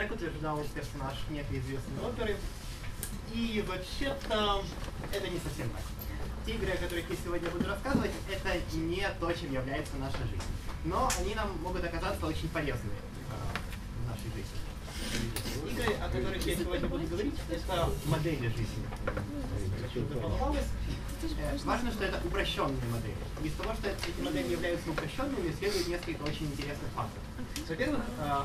Так утверждал персонаж некой известной оперы. И вообще-то это не совсем так. Те игры, о которых я сегодня буду рассказывать, это не то, чем является наша жизнь. Но они нам могут оказаться очень полезными в нашей жизни. Игры, о которых я сегодня буду говорить, это модели жизни. Важно, что это упрощенные модели. Из того, что эти модели являются упрощенными, следует несколько очень интересных факторов. Во-первых,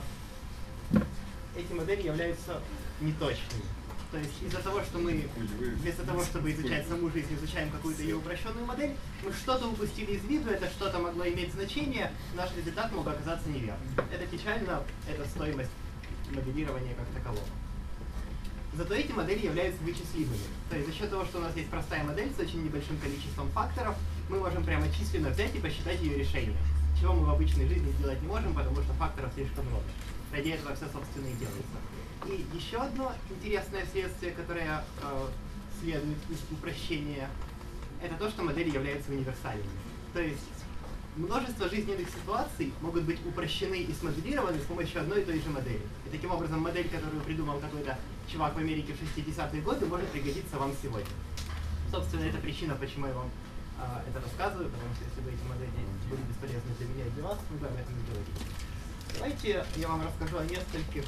эти модели являются неточными. То есть из-за того, что мы вместо того, чтобы изучать саму жизнь, изучаем какую-то ее упрощенную модель, мы что-то упустили из виду, это что-то могло иметь значение, наш результат мог оказаться неверным. Это печально, это стоимость моделирования как такового. Зато эти модели являются вычислимыми. То есть за счет того, что у нас есть простая модель с очень небольшим количеством факторов, мы можем прямо численно взять и посчитать ее решение. Чего мы в обычной жизни сделать не можем, потому что факторов слишком много. Ради этого все, собственно, и делается. И еще одно интересное следствие, которое следует из упрощения, это то, что модели являются универсальными. То есть множество жизненных ситуаций могут быть упрощены и смоделированы с помощью одной и той же модели. И таким образом модель, которую придумал какой-то чувак в Америке в 60-е годы, может пригодиться вам сегодня. Собственно, это причина, почему я вам это рассказываю, потому что если бы эти модели были бесполезны для меня и для вас, мы бы об этом не говорили. Давайте я вам расскажу о нескольких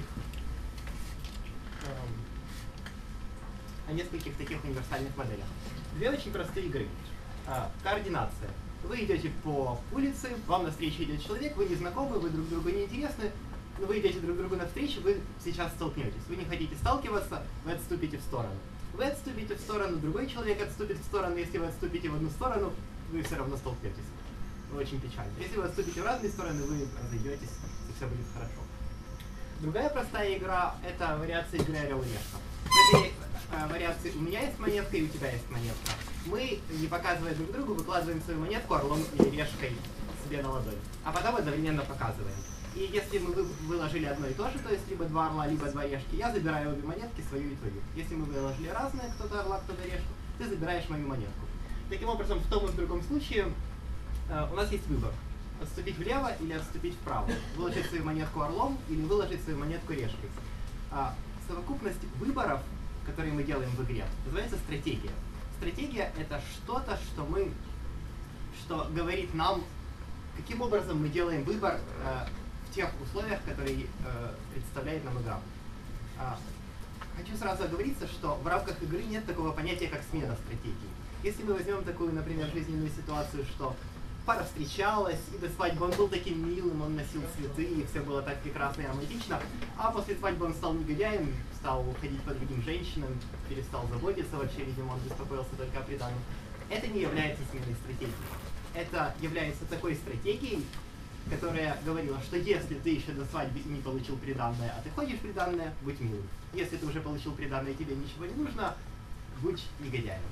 таких универсальных моделях. Две очень простые игры. Координация. Вы идете по улице, вам навстречу идет человек, вы не знакомы, вы друг другу не интересны, но вы идете друг другу навстречу, вы сейчас столкнетесь. Вы не хотите сталкиваться, вы отступите в сторону. Вы отступите в сторону, другой человек отступит в сторону. Если вы отступите в одну сторону, вы все равно столкнетесь. Очень печально. Если вы отступите в разные стороны, вы разойдетесь, и все будет хорошо. Другая простая игра — это вариация игры «Орел и решка». В этой вариации у меня есть монетка и у тебя есть монетка. Мы, не показывая друг другу, выкладываем свою монетку орлом или решкой себе на ладонь, а потом одновременно показываем. И если мы выложили одно и то же, то есть либо два орла, либо два решки, я забираю обе монетки, свою и твою. Если мы выложили разные, кто-то орла, кто-то решку, ты забираешь мою монетку. Таким образом, в том и в другом случае у нас есть выбор. Отступить влево или отступить вправо. Выложить свою монетку орлом или выложить свою монетку решкой. Совокупность выборов, которые мы делаем в игре, называется стратегия. Стратегия — это что-то, что говорит нам, каким образом мы делаем выбор в тех условиях, которые представляет нам игра. Хочу сразу оговориться, что в рамках игры нет такого понятия, как смена стратегии. Если мы возьмем такую, например, жизненную ситуацию, что пара встречалась, и до свадьбы он был таким милым, он носил цветы, и все было так прекрасно и романтично, а после свадьбы он стал негодяем, стал ходить по другим женщинам, перестал заботиться вообще, видимо, он беспокоился только о приданом. Это не является сменой стратегии. Это является такой стратегией, которая говорила, что если ты еще до свадьбы не получил приданное, а ты ходишь приданное, будь милым. Если ты уже получил приданное и тебе ничего не нужно, будь негодяем.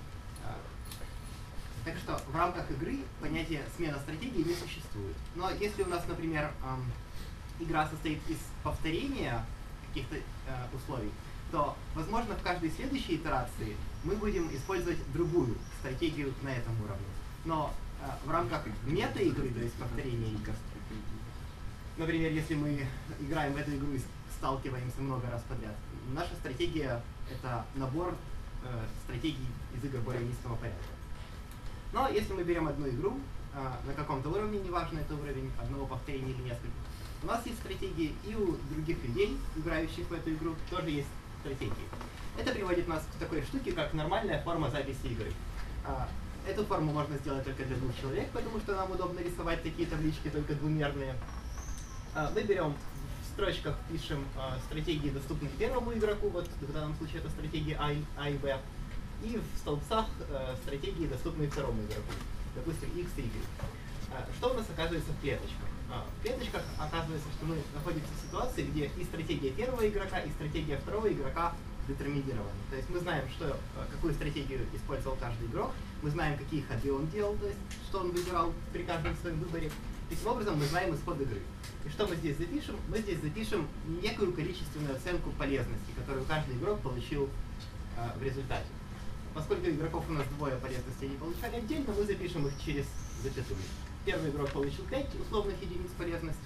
Так что в рамках игры понятие смена стратегии не существует. Но если у нас, например, игра состоит из повторения каких-то условий, то, возможно, в каждой следующей итерации мы будем использовать другую стратегию на этом уровне. Но в рамках мета-игры, то есть повторения игр, например, если мы играем в эту игру и сталкиваемся много раз подряд, наша стратегия — это набор стратегий из игр более низкого порядка. Но если мы берем одну игру, на каком-то уровне, неважно, это уровень одного повторения или нескольких, у нас есть стратегии, и у других людей, играющих в эту игру, тоже есть стратегии. Это приводит нас к такой штуке, как нормальная форма записи игры. Эту форму можно сделать только для двух человек, потому что нам удобно рисовать такие таблички, только двумерные. Мы берем в строчках, пишем стратегии, доступные первому игроку, вот в данном случае это стратегии А и Б, и в столбцах стратегии, доступные второму игроку, допустим, X и Y. Что у нас оказывается в клеточках? В клеточках оказывается, что мы находимся в ситуации, где и стратегия первого игрока, и стратегия второго игрока детерминированы. То есть мы знаем, какую стратегию использовал каждый игрок, мы знаем, какие ходы он делал, то есть что он выбирал при каждом своем выборе. Таким образом, мы знаем исход игры. И что мы здесь запишем? Мы здесь запишем некую количественную оценку полезности, которую каждый игрок получил в результате. Поскольку игроков у нас двое, полезности они получали отдельно, мы запишем их через запятую. Первый игрок получил 5 условных единиц полезности,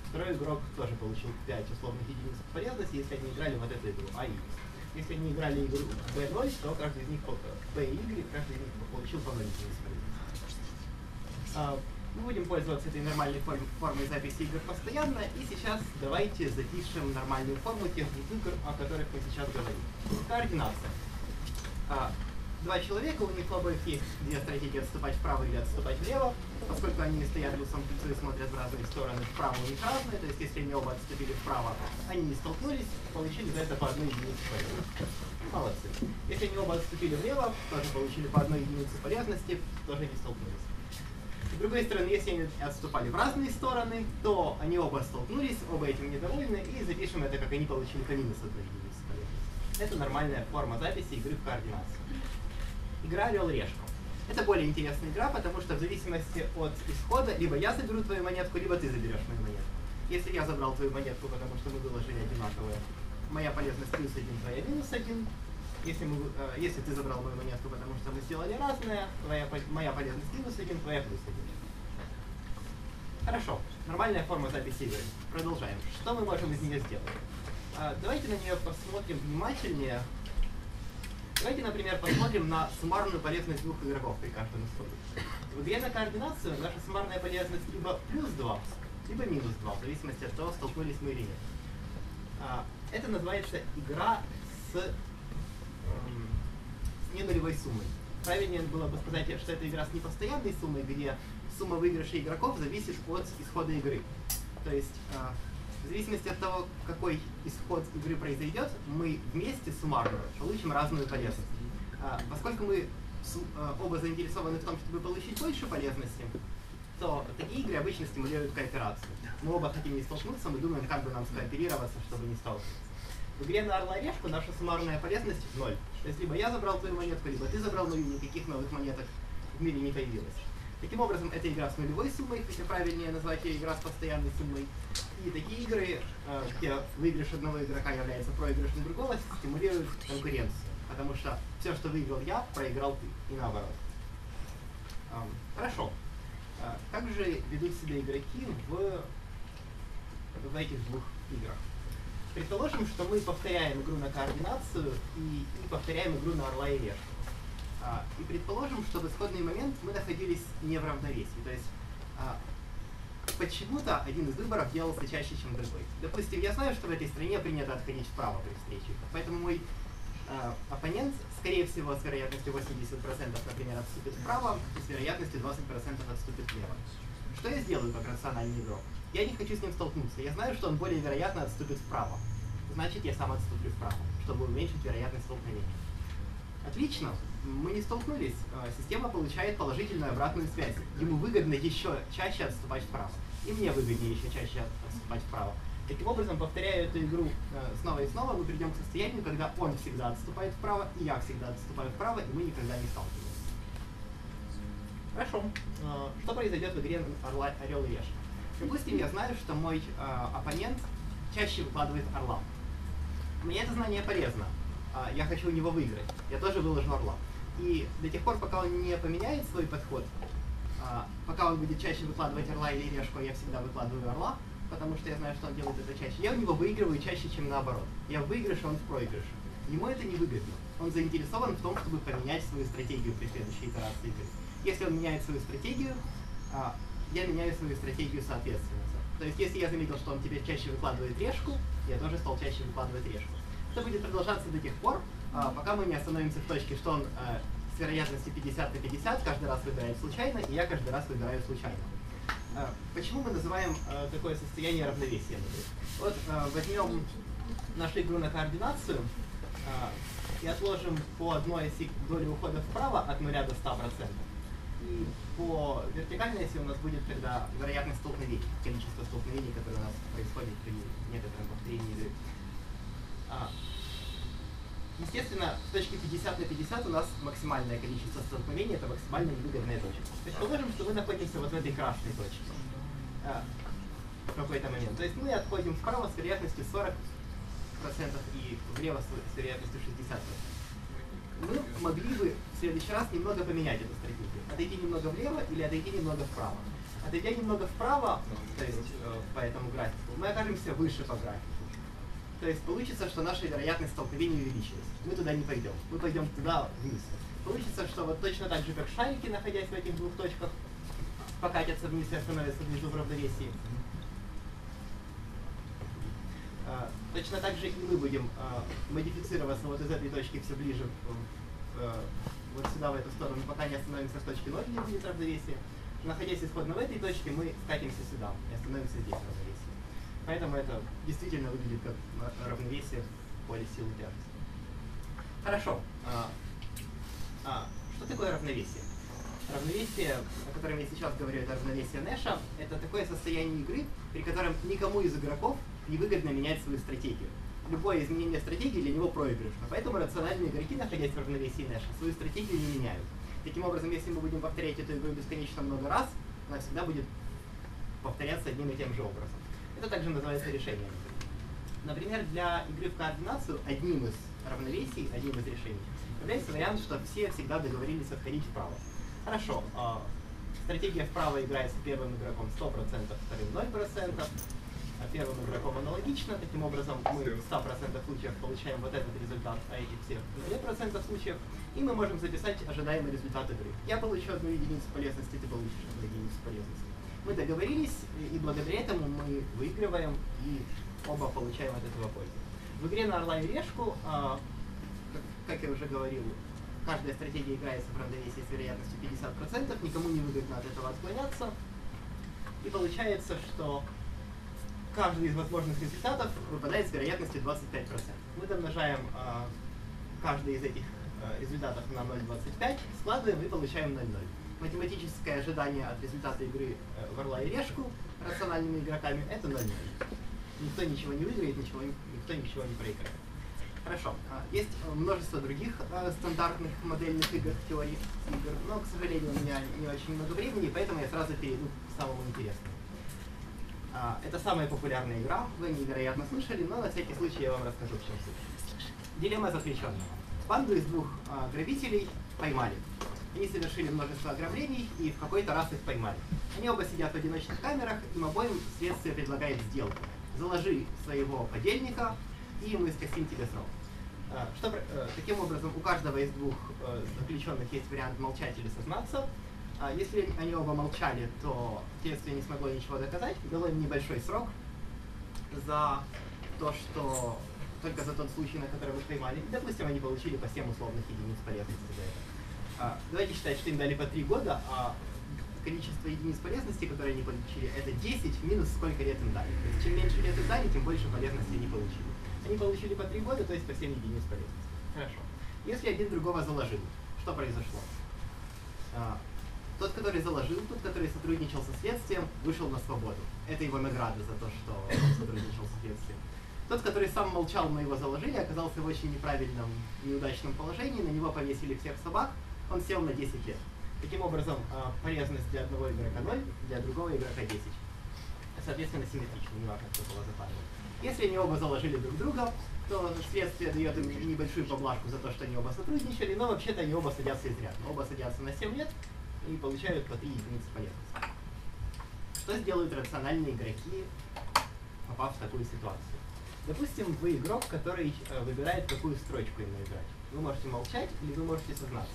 Второй игрок тоже получил 5 условных единиц полезности, если они играли вот эту игру А и X. Если они играли игру B0, то каждый из них B и Y, каждый из них получил по 0 единиц полезности. Мы будем пользоваться этой нормальной формой записи игр постоянно, и сейчас давайте запишем нормальную форму тех игр, о которых мы сейчас говорим. Координация. Два человека, у них обоих есть две стратегии: отступать вправо или отступать влево. Поскольку они стоят лицом к лицу и смотрят в разные стороны, вправо у них разные, то есть если они оба отступили вправо, они не столкнулись, получили за это по одной единице полезности. Молодцы. Если они оба отступили влево, тоже получили по одной единице полезности, тоже не столкнулись. С другой стороны, если они отступали в разные стороны, то они оба столкнулись, оба этим недовольны, и запишем это, как они получили по минус одной единицы полезности. Это нормальная форма записи игры в координации. Игра «Орел-решка». Это более интересная игра, потому что в зависимости от исхода, либо я заберу твою монетку, либо ты заберешь мою монетку. Если я забрал твою монетку, потому что мы выложили одинаковые, моя полезность плюс 1, твоя минус 1. Если ты забрал мою монетку, потому что мы сделали разное, моя полезность минус 1, твоя плюс 1. Хорошо. Нормальная форма записи игры. Продолжаем. Что мы можем из нее сделать? Давайте на нее посмотрим внимательнее. Давайте, например, посмотрим на суммарную полезность двух игроков при каждом исходе. В игре на координацию наша суммарная полезность либо плюс 2, либо минус 2, в зависимости от того, столкнулись мы или нет. Это называется игра с ненулевой суммой. Правильнее было бы сказать, что это игра с непостоянной суммой, где сумма выигрышей игроков зависит от исхода игры. То есть, в зависимости от того, какой исход игры произойдет, мы вместе суммарно получим разную полезность. Поскольку мы оба заинтересованы в том, чтобы получить больше полезности, то такие игры обычно стимулируют кооперацию. Мы оба хотим не столкнуться, мы думаем, как бы нам скооперироваться, чтобы не сталкиваться. В игре на Орла-решку наша суммарная полезность 0. То есть либо я забрал твою монетку, либо ты забрал мою, никаких новых монеток в мире не появилось. Таким образом, это игра с нулевой суммой, хотя правильнее назвать ее игра с постоянной суммой. И такие игры, где выигрыш одного игрока является проигрышем другого, стимулируют конкуренцию. Потому что все, что выиграл я, проиграл ты, и наоборот. Хорошо. Как же ведут себя игроки в этих двух играх? Предположим, что мы повторяем игру на координацию и повторяем игру на Орла и Решку. И предположим, что в исходный момент мы находились не в равновесии. То есть почему-то один из выборов делался чаще, чем другой. Допустим, я знаю, что в этой стране принято отходить вправо при встрече. Поэтому мой оппонент, скорее всего, с вероятностью 80%, например, отступит вправо, и с вероятностью 20% отступит влево. Что я сделаю как рациональный игрок? Я не хочу с ним столкнуться. Я знаю, что он более вероятно отступит вправо. Значит, я сам отступлю вправо, чтобы уменьшить вероятность столкновения. Отлично. Мы не столкнулись. Система получает положительную обратную связь. Ему выгодно еще чаще отступать вправо. И мне выгоднее еще чаще отступать вправо. Таким образом, повторяя эту игру снова и снова, мы придем к состоянию, когда он всегда отступает вправо, и я всегда отступаю вправо, и мы никогда не сталкиваемся. Хорошо. Что произойдет в игре Орел и Решка? Допустим, я знаю, что мой оппонент чаще выкладывает орла. Мне это знание полезно. Я хочу у него выиграть. Я тоже выложу орла. И до тех пор, пока он не поменяет свой подход, пока он будет чаще выкладывать орла или решку, я всегда выкладываю орла, потому что я знаю, что он делает это чаще. Я у него выигрываю чаще, чем наоборот. Я в выигрыше, он в проигрыше. Ему это не выгодно. Он заинтересован в том, чтобы поменять свою стратегию при следующей итерации игры. Если он меняет свою стратегию, я меняю свою стратегию соответственно. То есть, если я заметил, что он теперь чаще выкладывает решку, я тоже стал чаще выкладывать решку. Это будет продолжаться до тех пор, пока мы не остановимся в точке, что он с вероятностью 50 на 50 каждый раз выбирает случайно, и я каждый раз выбираю случайно. Почему мы называем такое состояние равновесием? Вот возьмем нашу игру на координацию и отложим по одной оси доли ухода вправо от 0 до 100%. И по вертикальной оси у нас будет тогда вероятность столкновений, количество столкновений, которые у нас происходит при некотором повторении игры. Естественно, в точке 50 на 50 у нас максимальное количество столкновений, это максимально невыгодная точка. То есть положим, что мы находимся вот в этой красной точке в какой-то момент. То есть мы отходим вправо с вероятностью 40% и влево с вероятностью 60%. Мы могли бы в следующий раз немного поменять эту стратегию. Отойти немного влево или отойти немного вправо. Отойдя немного вправо, то есть по этому графику, мы окажемся выше по графику. То есть получится, что наша вероятность столкновения увеличилась. Мы туда не пойдем. Мы пойдем туда вниз. Получится, что вот точно так же, как шарики, находясь в этих двух точках, покатятся вниз и остановятся внизу в равновесии. Точно так же и мы будем модифицироваться вот из этой точки все ближе вот сюда, в эту сторону, пока не остановимся в точке 0, где будет равновесие. Находясь исходно в этой точке, мы скатимся сюда и остановимся здесь в равновесии. Поэтому это действительно выглядит как равновесие в поле силы тяжести. Хорошо. Что такое равновесие? Равновесие, о котором я сейчас говорю, это равновесие Нэша. Это такое состояние игры, при котором никому из игроков невыгодно менять свою стратегию. Любое изменение стратегии для него проигрышно. Поэтому рациональные игроки, находясь в равновесии Нэша, свою стратегию не меняют. Таким образом, если мы будем повторять эту игру бесконечно много раз, она всегда будет повторяться одним и тем же образом. Это также называется решением. Например, для игры в координацию одним из равновесий, одним из решений является вариант, что все всегда договорились отходить вправо. Хорошо, стратегия вправо играется первым игроком 100%, вторым 0%, а первым игроком аналогично. Таким образом, мы в 100% случаев получаем вот этот результат, а этих всех в 0% случаев. И мы можем записать ожидаемый результат игры. Я получу 1 единицу полезности, ты получишь 1 единицу полезности. Мы договорились, и благодаря этому мы выигрываем и оба получаем от этого пользу. В игре на орла и решку, как я уже говорил, каждая стратегия играется в равновесии с вероятностью 50%, никому не выгодно от этого отклоняться. И получается, что каждый из возможных результатов выпадает с вероятностью 25%. Мы домножаем каждый из этих результатов на 0,25, складываем и получаем 0,0. Математическое ожидание от результата игры в орла и решку рациональными игроками — это 0,0. Никто ничего не выиграет, никто ничего не проиграет. Хорошо. Есть множество других стандартных модельных игр в теории игр, но, к сожалению, у меня не очень много времени, поэтому я сразу перейду к самому интересному. Это самая популярная игра, вы невероятно слышали, но на всякий случай я вам расскажу, в чем суть. Дилемма заключенного. Банду из двух грабителей поймали. Они совершили множество ограблений и в какой-то раз их поймали. Они оба сидят в одиночных камерах, им обоим следствие предлагает сделку. Заложи своего подельника, и мы скосим тебе срок. Таким образом, у каждого из двух заключенных есть вариант молчать или сознаться. Если они оба молчали, то следствие не смогло ничего доказать, дало им небольшой срок за то, что только за тот случай, на который их поймали. И, допустим, они получили по 7 условных единиц полезности за это. Давайте считать, что им дали по 3 года, а количество единиц полезности, которые они получили, это 10 минус сколько лет им дали. То есть чем меньше лет им дали, тем больше полезности они получили. Они получили по 3 года, то есть по 7 единиц полезности. Хорошо. Если один другого заложил, что произошло? Тот, который заложил, тот, который сотрудничал со следствием, вышел на свободу. Это его награда за то, что он сотрудничал со следствием. Тот, который сам молчал, но его заложили, оказался в очень неправильном, неудачном положении, на него повесили всех собак, он сел на 10 лет. Таким образом, полезность для одного игрока 0, для другого игрока 10. Соответственно, симметрично, не важно, кто было запарен. Если они оба заложили друг друга, то следствие дает им небольшую поблажку за то, что они оба сотрудничали, но вообще-то они оба садятся изрядно. Оба садятся на 7 лет и получают по 3 единицы полезности. Что сделают рациональные игроки, попав в такую ситуацию? Допустим, вы игрок, который выбирает, какую строчку ему играть. Вы можете молчать или вы можете сознаться.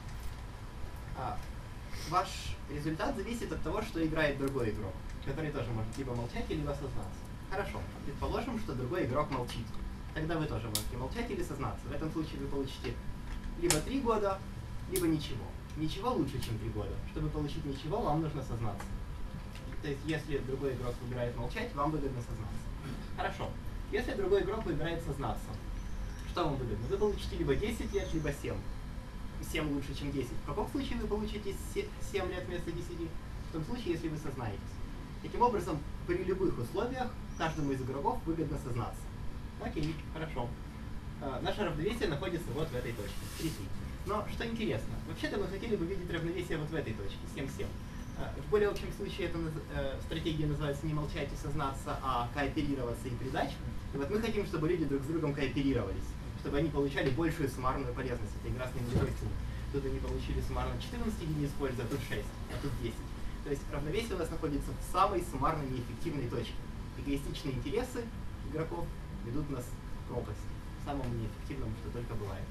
Ваш результат зависит от того, что играет другой игрок, который тоже может либо молчать, либо сознаться. Хорошо, предположим, что другой игрок молчит. Тогда вы тоже можете молчать или сознаться. В этом случае вы получите либо 3 года, либо ничего. Ничего лучше, чем 3 года. Чтобы получить ничего, вам нужно сознаться. То есть, если другой игрок выбирает молчать, вам выгодно сознаться. Хорошо. Если другой игрок выбирает сознаться, что вам выгодно? Вы получите либо 10 лет, либо 7. 7 лучше, чем 10. В каком случае вы получите 7 лет вместо 10? В том случае, если вы сознаетесь. Таким образом, при любых условиях каждому из игроков выгодно сознаться. Окей, хорошо. Наше равновесие находится вот в этой точке, 3-3. Но что интересно, вообще-то мы хотели бы видеть равновесие вот в этой точке, 7-7. В более общем случае эта стратегия называется не молчать и сознаться, а кооперироваться и придать. И вот мы хотим, чтобы люди друг с другом кооперировались, чтобы они получали большую суммарную полезность. Это игра с ними. Тут они получили суммарно 14 единиц пользы, а тут 6, а тут 10. То есть равновесие у нас находится в самой суммарно неэффективной точке. Эгоистичные интересы игроков ведут нас к пропасти, самому неэффективному, что только бывает.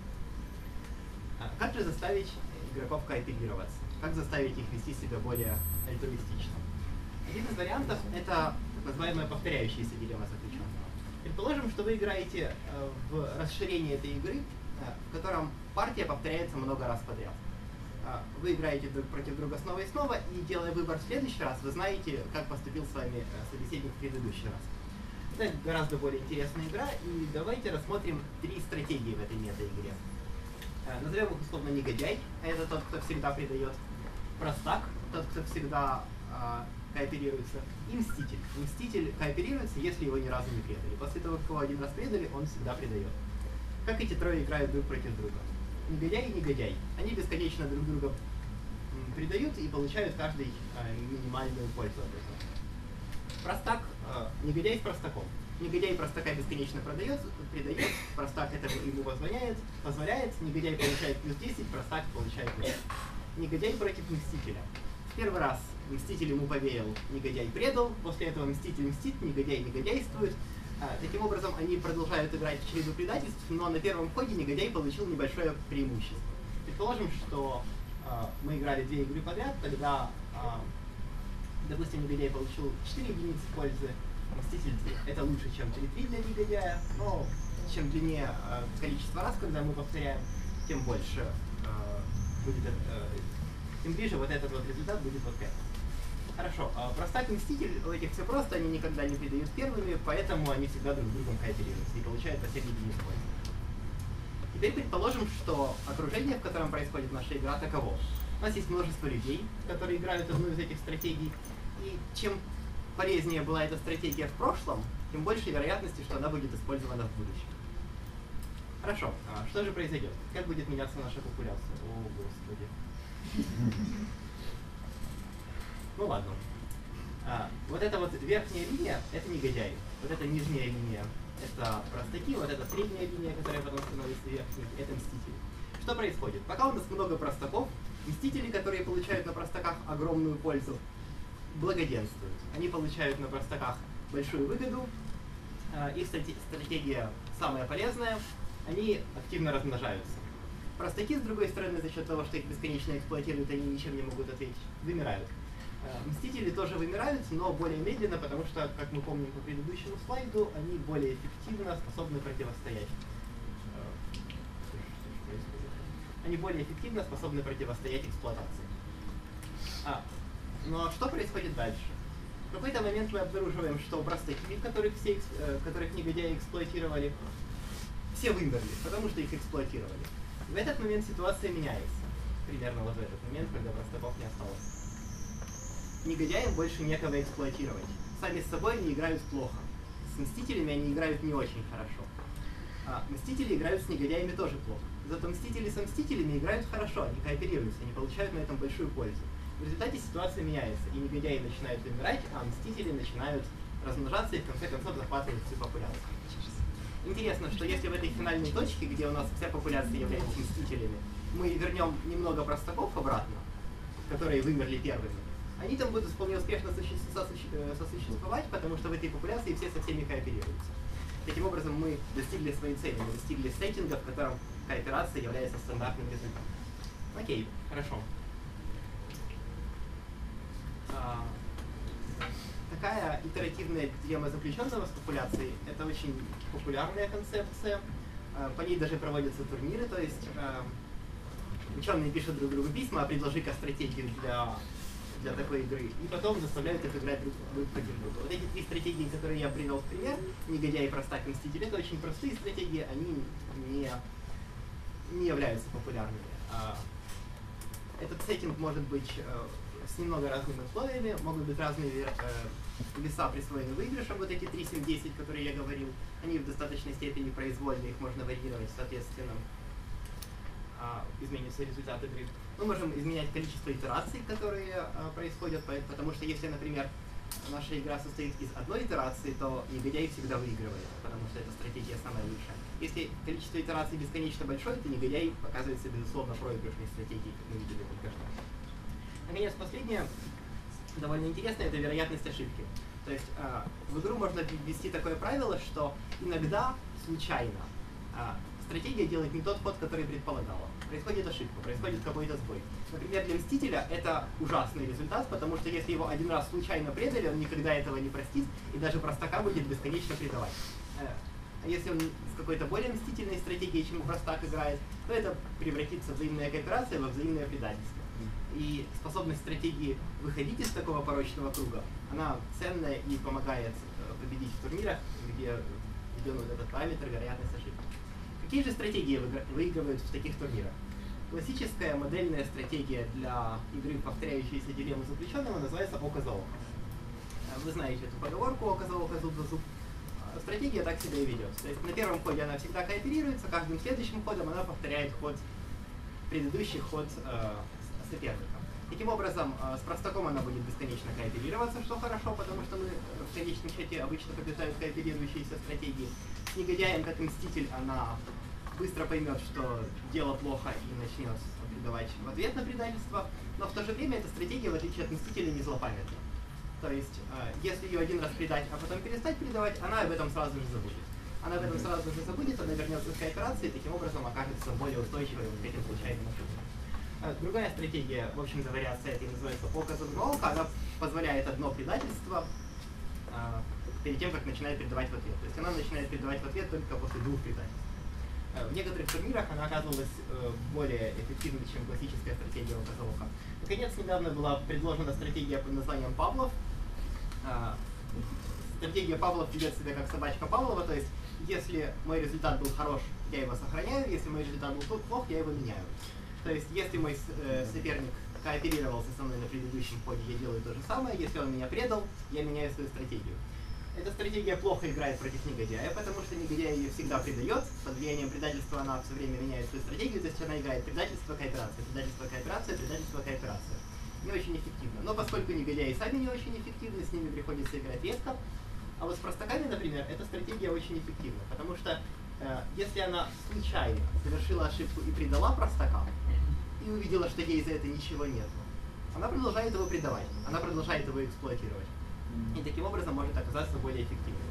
Как же заставить игроков кооперироваться? Как заставить их вести себя более альтруистично? Один из вариантов — это так называемая повторяющаяся дилемма заключенного. Предположим, что вы играете в расширение этой игры, в котором партия повторяется много раз подряд. Вы играете друг против друга снова и снова, и делая выбор в следующий раз, вы знаете, как поступил с вами собеседник в предыдущий раз. Это гораздо более интересная игра, и давайте рассмотрим 3 стратегии в этой мета-игре. Назовем их условно негодяй, это тот, кто всегда предает, простак, тот, кто всегда кооперируется, и мститель. Мститель кооперируется, если его ни разу не предали. После того, как его один раз предали, он всегда предает. Как эти трое играют друг против друга? Негодяй и негодяй. Они бесконечно друг друга предают и получают каждый минимальную пользу от этого. Простак, негодяй с простаком. Негодяй простака бесконечно предает, простак это ему позволяет, негодяй получает плюс 10, простак получает плюс. Негодяй против мстителя. В первый раз мститель ему поверил, негодяй предал, после этого мститель мстит, негодяй негодяйствует. Таким образом, они продолжают играть в череду предательств, но на первом ходе негодяй получил небольшое преимущество. Предположим, что мы играли 2 игры подряд, тогда, допустим, негодяй получил 4 единицы пользы, мститель 2. Это лучше, чем 3-3 для негодяя, но чем длиннее количество раз, когда мы повторяем, тем больше будет, тем ближе вот этот вот результат будет вот к этому. Хорошо, простак и мститель, у этих все просто, они никогда не предают первыми, поэтому они всегда друг с другом кооперируются и получают по 7 единиц пользы. Теперь предположим, что окружение, в котором происходит наша игра, таково. У нас есть множество людей, которые играют одну из этих стратегий, и чем полезнее была эта стратегия в прошлом, тем больше вероятности, что она будет использована в будущем. Хорошо, что же произойдет? Как будет меняться наша популяция? О, Господи. Ну ладно. Вот эта вот верхняя линия — это негодяи. Вот эта нижняя линия — это простаки. Вот эта средняя линия, которая потом становится верхней, это мстители. Что происходит? Пока у нас много простаков, мстители, которые получают на простаках огромную пользу, благоденствуют. Они получают на простаках большую выгоду. Их стратегия самая полезная. Они активно размножаются. Простаки, с другой стороны, за счет того, что их бесконечно эксплуатируют, они ничем не могут ответить, вымирают. Мстители тоже вымирают, но более медленно, потому что, как мы помним по предыдущему слайду, они более эффективно способны противостоять. Они более эффективно способны противостоять эксплуатации. Но что происходит дальше? В какой-то момент мы обнаруживаем, что простаки, которых негодяи эксплуатировали, все вымерли, потому что их эксплуатировали. В этот момент ситуация меняется. Примерно вот в этот момент, когда простаков не осталось. Негодяям больше некого эксплуатировать. Сами с собой они играют плохо. С мстителями они играют не очень хорошо. Мстители играют с негодяями тоже плохо. Зато мстители со мстителями играют хорошо, они кооперируются, они получают на этом большую пользу. В результате ситуация меняется, и негодяи начинают вымирать, а мстители начинают размножаться и в конце концов захватывать всю популяцию. Интересно, что если в этой финальной точке, где у нас вся популяция является мстителями, мы вернем немного простаков обратно, которые вымерли первыми, они там будут вполне успешно сосуществовать, потому что в этой популяции все со всеми кооперируются. Таким образом, мы достигли своей цели, мы достигли сеттинга, в котором кооперация является стандартным результатом. Окей, хорошо. Такая итеративная дилемма заключенного с популяцией — это очень популярная концепция. По ней даже проводятся турниры, то есть ученые пишут друг другу письма, предложи-ка стратегию для такой игры, и потом заставляют их играть друг против друга. Вот эти 3 стратегии, которые я привел в пример, негодяй, простак и мститель, это очень простые стратегии, они не являются популярными. Этот сеттинг может быть с немного разными условиями, могут быть разные веса присвоения выигрыша, вот эти 3, 7, 10, которые я говорил, они в достаточной степени произвольны, их можно варьировать, соответственно, изменится результат игры. Мы можем изменять количество итераций, которые происходят, потому что если, например, наша игра состоит из одной итерации, то негодяй всегда выигрывает, потому что эта стратегия самая лучшая. Если количество итераций бесконечно большое, то негодяй оказывается, безусловно, проигрышной стратегией, как мы видели только что. Наконец, последнее довольно интересная, это вероятность ошибки. То есть в игру можно ввести такое правило, что иногда случайно стратегия делает не тот ход, который предполагала. Происходит ошибка, происходит какой-то сбой. Например, для Мстителя это ужасный результат, потому что если его один раз случайно предали, он никогда этого не простит, и даже простака будет бесконечно предавать. А если он с какой-то более мстительной стратегией, чем простак играет, то это превратится в взаимная кооперация во взаимное предательство. И способность стратегии выходить из такого порочного круга, она ценная и помогает победить в турнирах, где введен вот этот параметр вероятность ошибки. Какие же стратегии выигрывают в таких турнирах? Классическая модельная стратегия для игры в повторяющиеся дилеммы заключенного называется око за око. Вы знаете эту поговорку «око за око, зуб за зуб». Стратегия так себя и ведет. То есть на первом ходе она всегда кооперируется, каждым следующим ходом она повторяет предыдущий ход соперника. Таким образом, с простаком она будет бесконечно кооперироваться, что хорошо, потому что мы в конечном счете обычно побеждают кооперирующиеся стратегии. С негодяем, как мститель, она быстро поймет, что дело плохо и начнет предавать в ответ на предательство, но в то же время эта стратегия, в отличие от мстителя, не злопамятна. То есть, если ее один раз предать, а потом перестать предавать, она об этом сразу же забудет. Она об этом сразу же забудет, она вернется к кооперации и таким образом окажется более устойчивой к этим случайным ошибкам. Другая стратегия, в общем-то, вариация этой называется око за око, она позволяет одно предательство перед тем, как начинает предавать в ответ. То есть она начинает предавать в ответ только после двух предательств. В некоторых турнирах она оказывалась более эффективной, чем классическая стратегия око за око. Наконец, недавно была предложена стратегия под названием Павлов. Стратегия Павлов ведет себя как собачка Павлова, то есть если мой результат был хорош, я его сохраняю, если мой результат был плох, я его меняю. То есть если мой соперник кооперировался со мной на предыдущем ходе, я делаю то же самое, если он меня предал, я меняю свою стратегию. Эта стратегия плохо играет против негодяя, потому что негодяй ее всегда предает, под влиянием предательства она все время меняет свою стратегию, то есть она играет предательство, кооперация, предательство, кооперация, предательство, кооперация. Не очень эффективно. Но поскольку негодяи сами не очень эффективны, с ними приходится играть редко. А вот с простаками, например, эта стратегия очень эффективна, потому что если она случайно совершила ошибку и предала простака, и увидела, что ей за это ничего нет, она продолжает его предавать, она продолжает его эксплуатировать. И таким образом может оказаться более эффективной.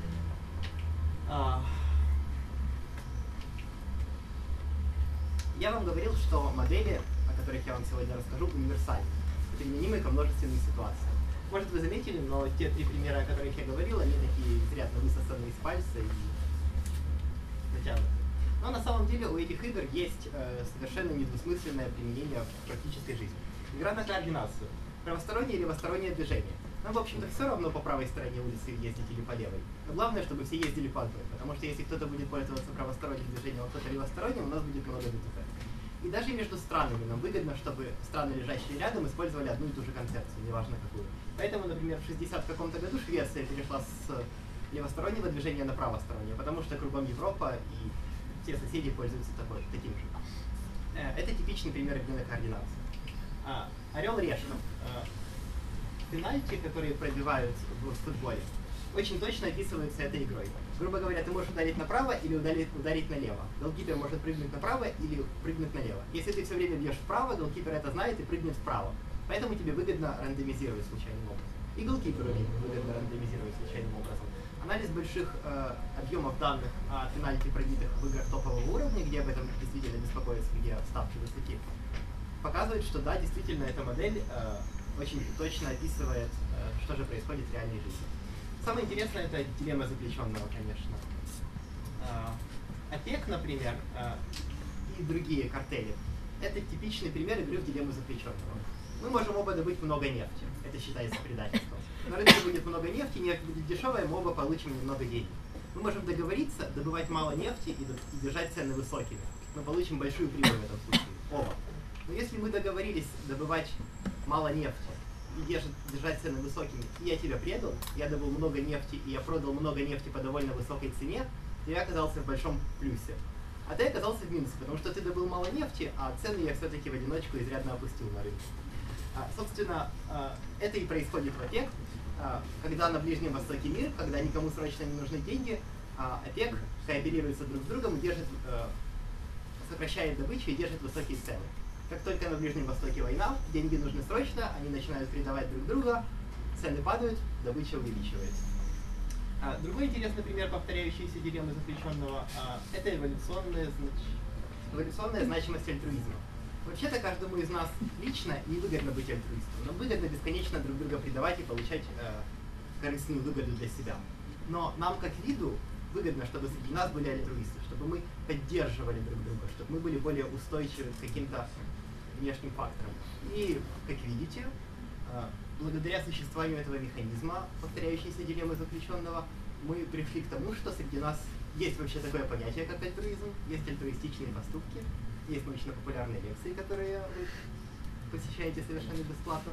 Я вам говорил, что модели, о которых я вам сегодня расскажу, универсальны, применимы ко множественным ситуациям. Может, вы заметили, но те три примера, о которых я говорил, они такие изрядно высосаны из пальца и натянуты. Но на самом деле у этих игр есть совершенно недвусмысленное применение в практической жизни. Игра на координацию. Правостороннее или левостороннее движение. Нам, в общем-то, все равно по правой стороне улицы ездить или по левой. Но главное, чтобы все ездили по одной. Потому что если кто-то будет пользоваться правосторонним движением, а кто-то левосторонним, у нас будет много ДТП. И даже между странами нам выгодно, чтобы страны, лежащие рядом, использовали одну и ту же концепцию, неважно какую. Поэтому, например, в 60 каком-то году Швеция перешла с левостороннего движения на правостороннее, потому что кругом Европа и все соседи пользуются таким же. Это типичный пример игры на координацию. Орел-решка. Пенальти, которые пробивают в футболе, очень точно описываются этой игрой. Грубо говоря, ты можешь ударить направо или ударить налево. Голкипер может прыгнуть направо или прыгнуть налево. Если ты все время бьешь вправо, голкипер это знает и прыгнет вправо. Поэтому тебе выгодно рандомизировать случайным образом. И голкиперу выгодно рандомизировать случайным образом. Анализ больших объемов данных о пенальти, пробитых в играх топового уровня, где об этом действительно беспокоятся, где ставки высоки, показывает, что да, действительно эта модель очень точно описывает, что же происходит в реальной жизни. Самое интересное — это дилемма заключенного, конечно. ОПЕК, например, и другие картели — это типичный пример игры в дилемму заключенного. Мы можем оба добыть много нефти, это считается предательством. На рынке будет много нефти, нефть будет дешевая, мы оба получим немного денег. Мы можем договориться, добывать мало нефти и держать цены высокими. Мы получим большую прибыль в этом случае, оба. Но если мы договорились добывать мало нефти и держать цены высокими, и я тебя предал, я добыл много нефти, и я продал много нефти по довольно высокой цене, то я оказался в большом плюсе. А ты оказался в минусе, потому что ты добыл мало нефти, а цены я все-таки в одиночку изрядно опустил на рынке. Собственно, это и происходит в ОПЕК, когда на Ближнем Востоке мир, когда никому срочно не нужны деньги, ОПЕК кооперируется друг с другом и сокращает добычу и держит высокие цены. Как только на Ближнем Востоке война, деньги нужны срочно, они начинают предавать друг друга, цены падают, добыча увеличивается. Другой интересный пример повторяющейся дилеммы заключенного – это эволюционная значимость альтруизма. Вообще-то каждому из нас лично невыгодно быть альтруистом, но выгодно бесконечно друг друга предавать и получать корыстную выгоду для себя. Но нам как виду выгодно, чтобы среди нас были альтруисты, чтобы мы поддерживали друг друга, чтобы мы были более устойчивы к каким-то внешним факторам. И, как видите, благодаря существованию этого механизма, повторяющейся дилеммы заключенного, мы пришли к тому, что среди нас есть вообще такое понятие, как альтруизм, есть альтруистичные поступки, есть научно-популярные лекции, которые вы посещаете совершенно бесплатно.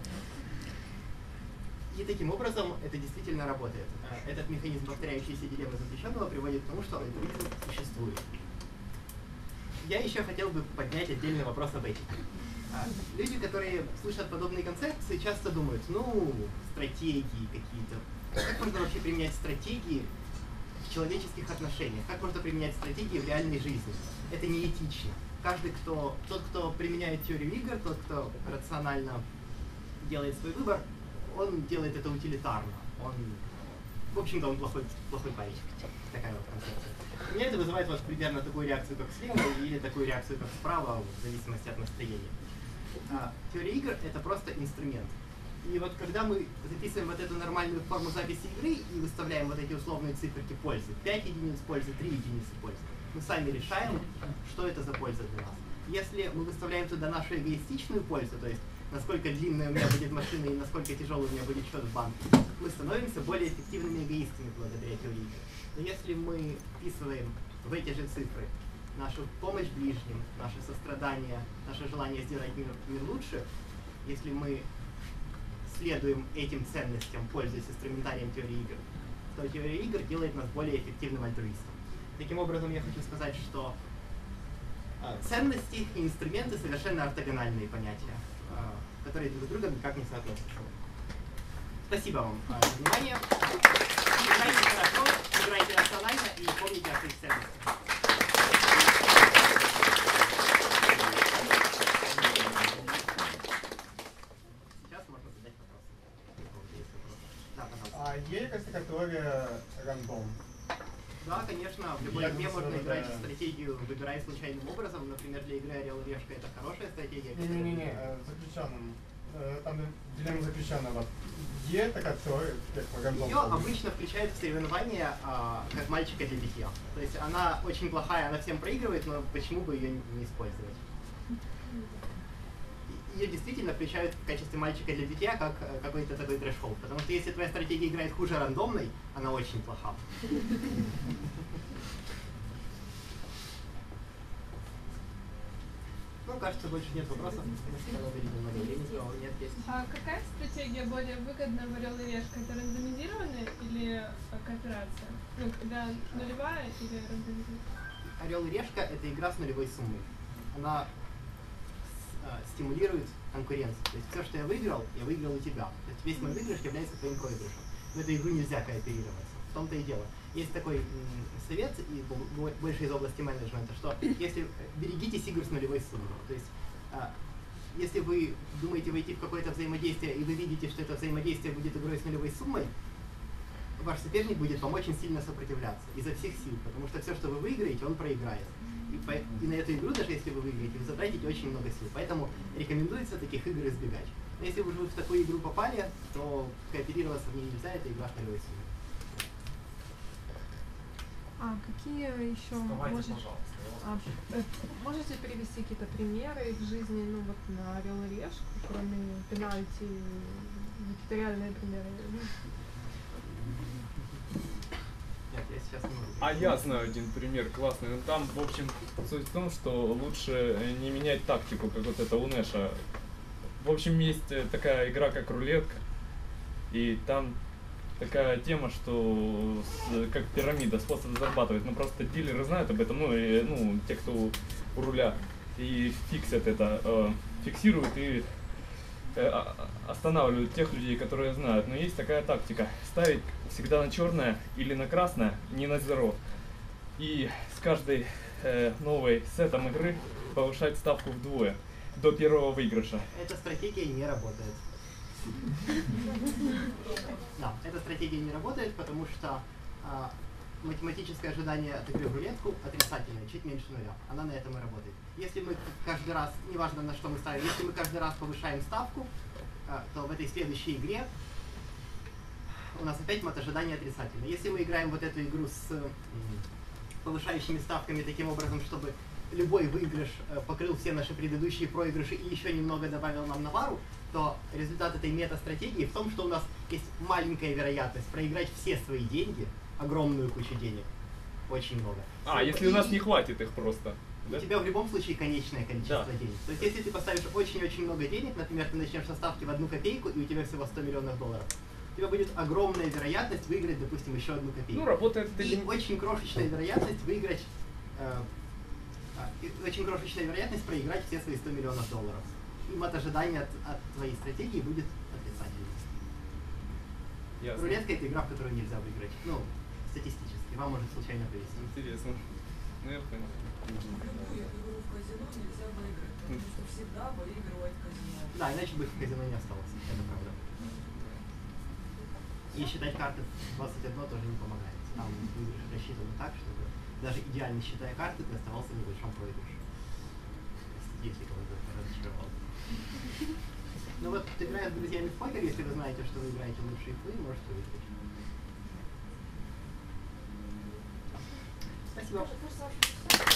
И таким образом это действительно работает. Этот механизм повторяющейся дилеммы заключенного приводит к тому, что альтруизм существует. Я еще хотел бы поднять отдельный вопрос об этике. Люди, которые слышат подобные концепции, часто думают, ну, стратегии какие-то. Как можно вообще применять стратегии в человеческих отношениях? Как можно применять стратегии в реальной жизни? Это неэтично. Тот, кто применяет теорию игр, тот, кто рационально делает свой выбор, он делает это утилитарно. В общем-то, он плохой парень. Такая вот концепция. У меня это вызывает вот примерно такую реакцию, как слева, или такую реакцию, как справа, в зависимости от настроения. Теория игр — это просто инструмент. И вот когда мы записываем вот эту нормальную форму записи игры и выставляем вот эти условные циферки пользы, 5 единиц пользы, 3 единицы пользы, мы сами решаем, что это за польза для нас. Если мы выставляем туда нашу эгоистичную пользу, то есть насколько длинная у меня будет машина и насколько тяжелый у меня будет счет в банке, мы становимся более эффективными эгоистами благодаря теории игр. Но если мы вписываем в эти же цифры нашу помощь ближним, наше сострадание, наше желание сделать мир лучше, если мы следуем этим ценностям, пользуясь инструментарием теории игр, то теория игр делает нас более эффективным альтруистом. Таким образом, я хочу сказать, что ценности и инструменты совершенно ортогональные понятия, которые друг с другом никак не соотносятся. Спасибо вам за внимание. Играйте хорошо, играйте рационально и помните о своих ценностях. Сейчас можно задать вопросы. Да, пожалуйста. А есть какая-то категория рандом? Да, конечно, в любой игре можно играть стратегию, выбирая случайным образом. Например, для игры Орел и Решка это хорошая стратегия. Не-не-не, заключенным. Там дилемма заключенного. Есть такая теория, как рандом? Ее обычно включают в соревнования как мальчика для битья. То есть она очень плохая, она всем проигрывает, но почему бы ее не использовать? Ее действительно включают в качестве мальчика для битья как какой-то такой трэш-холд. Потому что если твоя стратегия играет хуже рандомной, она очень плоха. Ну, кажется, больше нет вопросов. А какая стратегия более выгодна в Орел и Решка? Это рандомизированная или кооперация? Ну, когда нулевая или рандомизированная? Орел и Решка — это игра с нулевой суммой. Она стимулирует конкуренцию. То есть все, что я выиграл у тебя. То есть весь мой выигрыш является твоим проигрышем. В эту игру нельзя кооперироваться. В том-то и дело. Есть такой совет, и больше из области менеджмента, что если берегитесь игр с нулевой суммой. То есть если вы думаете войти в какое-то взаимодействие, и вы видите, что это взаимодействие будет игрой с нулевой суммой, ваш соперник будет вам очень сильно сопротивляться изо всех сил, потому что все, что вы выиграете, он проиграет. И на эту игру, даже если вы выиграете, вы затратите очень много сил. Поэтому рекомендуется таких игр избегать. Но если вы уже в такую игру попали, то кооперироваться в ней нельзя, это игра в нулевой сумме. А какие еще можете привести какие-то примеры в жизни, ну вот на Орел и Решку, кроме пенальти, какие-то реальные примеры? Нет, я сейчас не могу. А я знаю один пример классный. Ну, там, в общем, суть в том, что лучше не менять тактику, как вот это у Нэша. В общем, есть такая игра, как рулетка, и там такая тема, что как пирамида, способ зарабатывать. Ну, просто дилеры знают об этом, ну, те, кто у руля, и фиксят это, фиксируют и останавливают тех людей, которые знают. Но есть такая тактика: ставить всегда на черное или на красное, не на зеро. И с каждой новой сетом игры повышать ставку вдвое. до первого выигрыша. Эта стратегия не работает. Да, эта стратегия не работает, потому что математическое ожидание от игры в рулетку отрицательное, чуть меньше нуля. Она на этом и работает. Если мы каждый раз, неважно на что мы ставим, если мы каждый раз повышаем ставку, то в этой следующей игре у нас опять мат-ожидание отрицательное. Если мы играем вот эту игру с повышающими ставками таким образом, чтобы любой выигрыш покрыл все наши предыдущие проигрыши и еще немного добавил нам навару, то результат этой мета-стратегии в том, что у нас есть маленькая вероятность проиграть все свои деньги, огромную кучу денег, очень много. Если у нас не хватит их просто. У Да? тебя в любом случае конечное количество денег. То есть если ты поставишь очень-очень много денег, например, ты начнешь со ставки в 1 копейку, и у тебя всего 100 миллионов долларов, у тебя будет огромная вероятность выиграть, допустим, еще 1 копейку. Ну, работает это И очень крошечная вероятность выиграть, очень крошечная вероятность проиграть все свои 100 миллионов долларов. И мат-ожидание от твоей стратегии будет отрицательным. Ясно. Рулетка — это игра, в которую нельзя выиграть. Ну, статистически. Вам может случайно повезти. Интересно. Ну, я понял. Любую игру в казино нельзя выиграть, потому что всегда выигрывает казино. Да, иначе бы их в казино не осталось. Это правда. И считать карты в 21 тоже не помогает. Там выигрыш рассчитан так, чтобы даже идеально считая карты, ты оставался в небольшом проигрыше. Если кого-то разочаровал. Ну вот, играя с друзьями в покер, если вы знаете, что вы играете лучше их, вы можете выиграть. Спасибо.